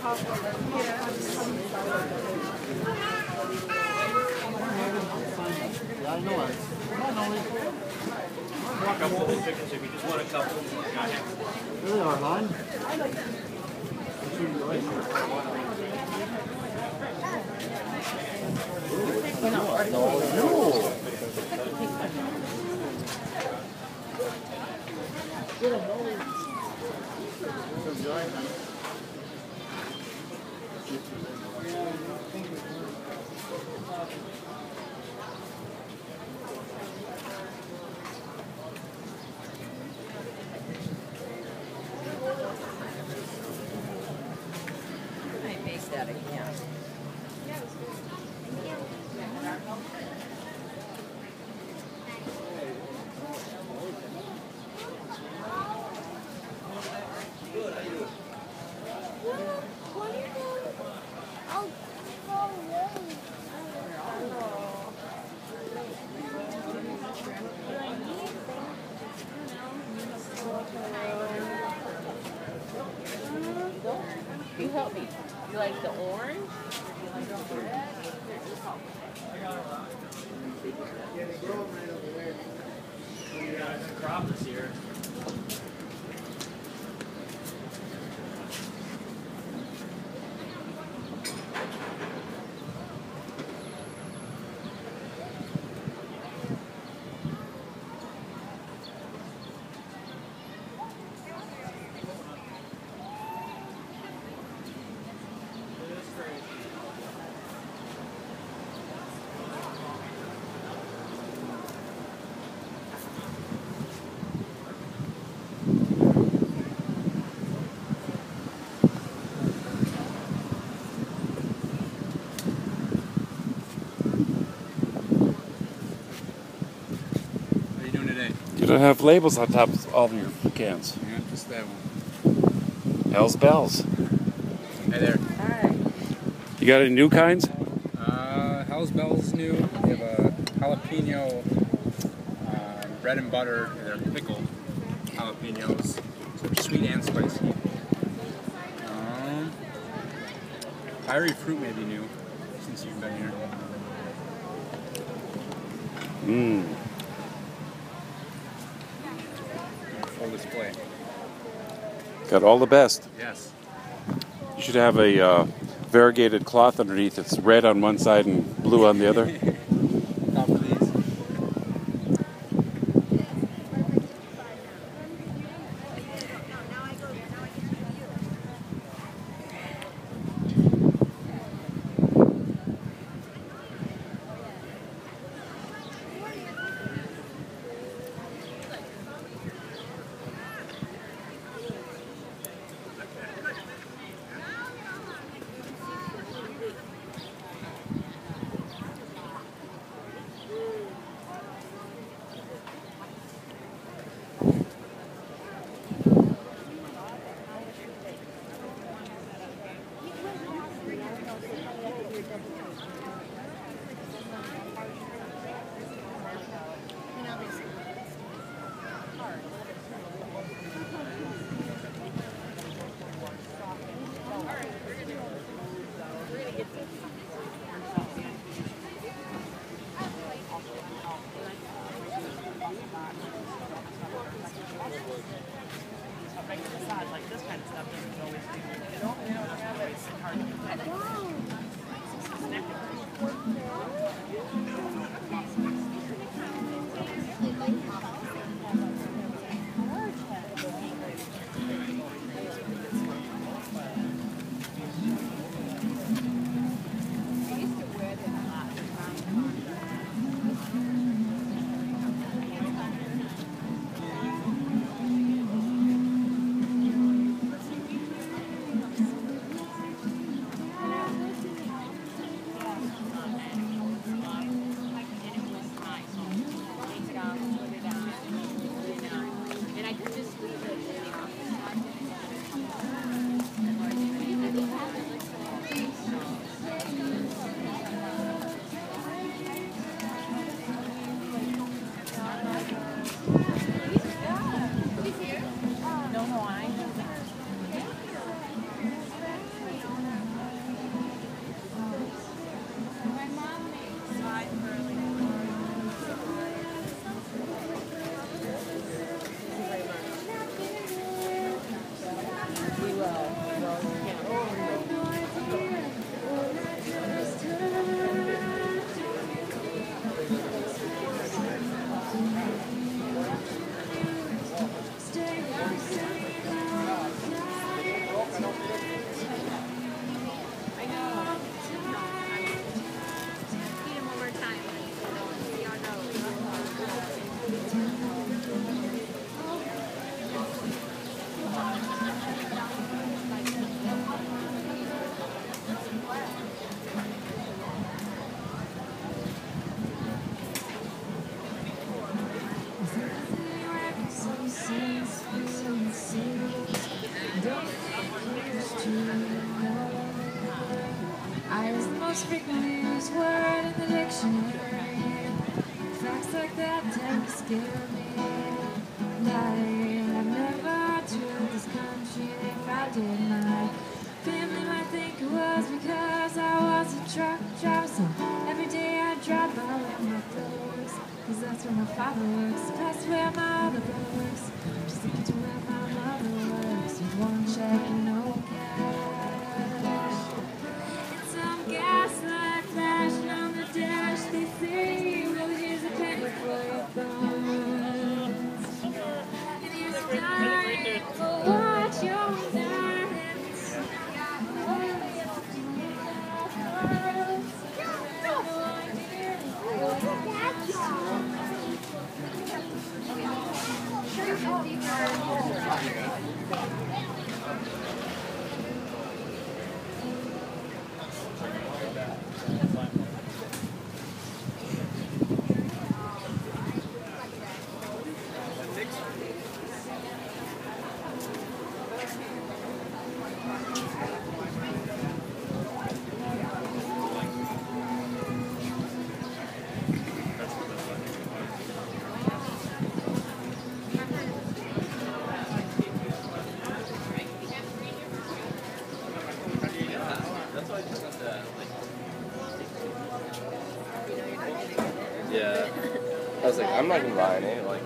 Yeah, I know it. Walk up to the chickens if you just want a couple. There they are, hon. I'm sure you like I make that again. You help me. You like the orange? You like the red? The crop is here. You don't have labels on top of all of your cans. Yeah, just that one. Hell's bells. Hey there. Hi. You got any new kinds? Hell's Bells new. We have a jalapeno bread and butter. They're pickled jalapenos. So they're sweet and spicy. Fiery fruit may be new since you've been here. Mmm. Full display. Got all the best. Yes. You should have a variegated cloth underneath. It's red on one side and blue on the other. Top of these. Like this kind of stuff doesn't always do. It always hard to I is the most frequently used word in the dictionary. Facts like that tend to scare me. And I have never toured this country. If I did, my family might think it was because I was a truck driver. So every day I drive by where my clothes, 'cause that's where my father works, that's where my mother works. Just to get to where my mother works with one check and no cash. And some gaslight flashing on the dash. They say, well, here's a penny for your thumbs. And here's a dime for what you're done. Yeah. I was like, I'm not gonna buy any. Like,